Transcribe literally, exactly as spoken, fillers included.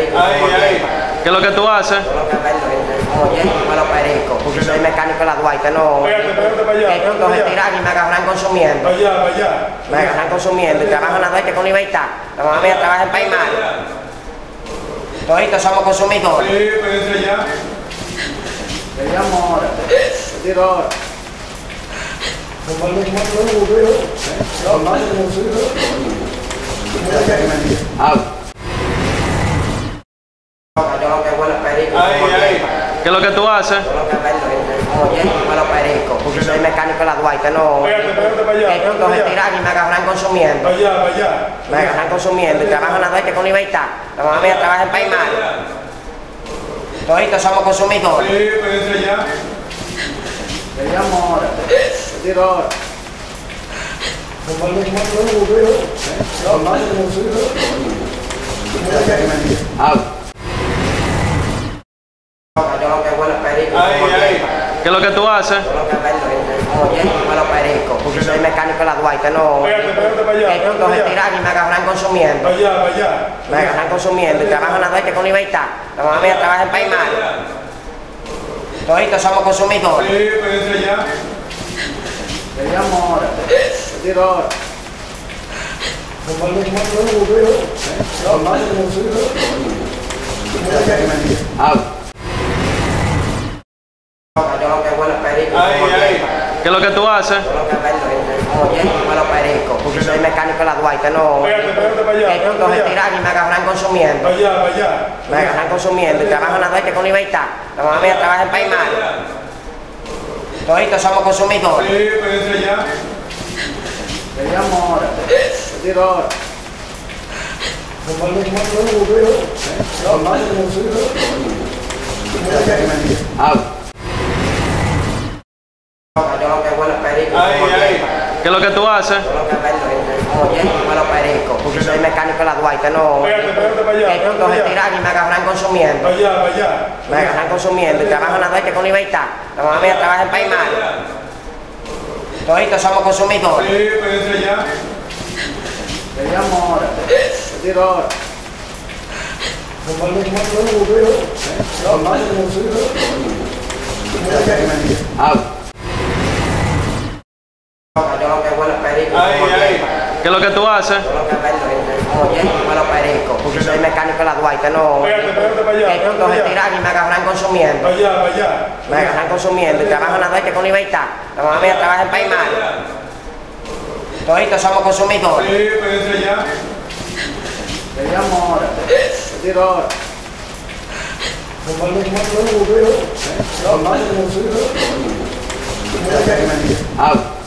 perico. ¿Qué es lo que tú haces? Yo lo que vendo es como yo me lo perico. Porque soy mecánico de la Duarte, no. Espérate, espérate para allá. Que pronto se tiran y me agarran consumiendo. Para allá, para allá. Me agarran consumiendo y trabajan en la Duarte con libertad. La mamá mía trabaja en Paimar. Toditos somos consumidores. Sí, espérate allá. Vediamo ora, tiro ora. Yo lo que huele es perico. Ay, como ay. hierba. ¿Qué es lo que tú haces? Yo lo que vendo es como yo me lo perico. Porque soy mecánico de la Duarte, no. Espérate, espérate para allá. Que pronto se tiran y me agarran consumiendo. Para allá, para allá. Me agarran consumiendo y trabajan en la Duarte con libertad. La mamá mía trabaja en Paimar. Toditos somos consumidores. Sí, espérate allá. Vediamo ora, tiro ora. Yo lo que huele es perico. Ay, como ay. hierba. ¿Qué es lo que tú haces? Yo lo que vendo es como yo me lo perico. Porque soy mecánico de la Duarte, no. Espérate, espérate para allá. Que pronto se tiran y me agarran consumiendo. Para allá, para allá. Me agarran consumiendo y trabajan en la Duarte con libertad. La mamá mía trabaja en Paimar. Toditos somos consumidores. Sí, espérate allá. Vediamo ora, tiro ora. Yo lo que huele es perico. Ay, como ay. hierba. ¿Qué es lo que tú haces? Yo lo que vendo es como yo me lo perico. Porque soy mecánico de la Duarte, no. Espérate, espérate para allá. Que pronto se tiran y me agarran consumiendo. Para allá, para allá. Me agarran consumiendo y trabajan en la Duarte con libertad. La mamá mía trabaja en Paimar. Toditos somos consumidores. Sí, espérate allá. Vediamo ora, tiro ora. Yo lo que huele es perico. Ay, como ay. hierba. ¿Qué es lo que tú haces? Yo lo que vendo es como yo me lo perico. Porque soy mecánico de la Duarte, no. Espérate, espérate para allá. Que pronto se tiran y me agarran consumiendo. Para allá, para allá. Me agarran consumiendo y trabajan en la Duarte con libertad. La mamá mía trabaja en Paimar. Toditos somos consumidores. Sí, espérate allá. Vediamo ora, tiro ora. Yo lo que huele es perico. Ay, como ay. hierba. ¿Qué es lo que tú haces? Yo lo que vendo es como yo me lo perico. Porque soy mecánico de la Duarte, no. Espérate, espérate para allá. Que pronto se tiran y me agarran consumiendo. Para allá, para allá. Me agarran consumiendo y trabajan en la Duarte con libertad. La mamá mía trabaja en Paimar. Toditos somos consumidores. Sí, espérate allá. Vediamo ora, tiro ora. Out.